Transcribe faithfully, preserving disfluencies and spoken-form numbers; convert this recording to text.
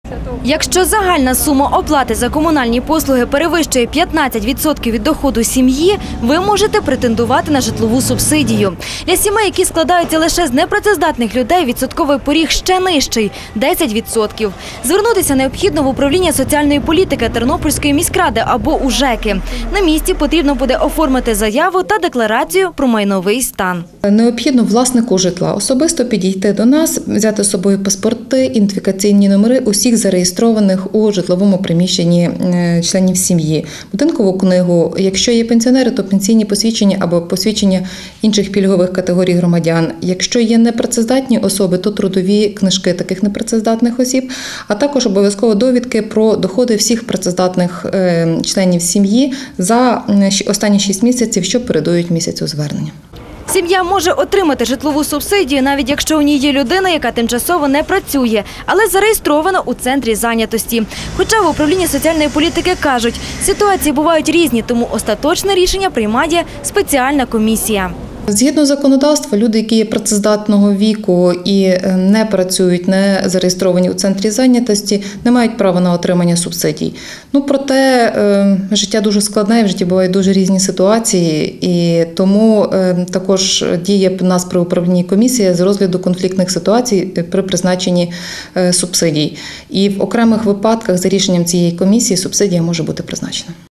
Якщо загальна сума оплати за комунальні послуги перевищує п'ятнадцять відсотків від доходу сім'ї, ви можете претендувати на житлову субсидію. Для сімей, які складаються лише з непрацездатних людей, відсотковий поріг ще нижчий – десять відсотків. Звернутися необхідно в управління соціальної політики Тернопільської міськради або у ЖЕКи. На місці потрібно буде оформити заяву та декларацію про майновий стан. Необхідно власнику житла особисто підійти до нас, взяти з собою паспорти, ідентифікаційні номери усіх зареєстрованих у житловому приміщенні членів сім'ї, будинкову книгу. Якщо є пенсіонери, то пенсійні посвідчення або посвідчення інших пільгових категорій громадян. Якщо є непрацездатні особи, то трудові книжки таких непрацездатних осіб, а також обов'язково довідки про доходи всіх працездатних членів сім'ї за останні шість місяців, що передують місяцю звернення. Сім'я може отримати житлову субсидію, навіть якщо у ній є людина, яка тимчасово не працює, але зареєстрована у центрі зайнятості. Хоча в управлінні соціальної політики кажуть, ситуації бувають різні, тому остаточне рішення приймає спеціальна комісія. Згідно законодавства, люди, які є працездатного віку і не працюють, не зареєстровані у центрі зайнятості, не мають права на отримання субсидій. Ну, проте е, життя дуже складне, в житті бувають дуже різні ситуації, і тому е, також діє в нас при управлінні комісія з розгляду конфліктних ситуацій при призначенні е, субсидій. І в окремих випадках за рішенням цієї комісії субсидія може бути призначена.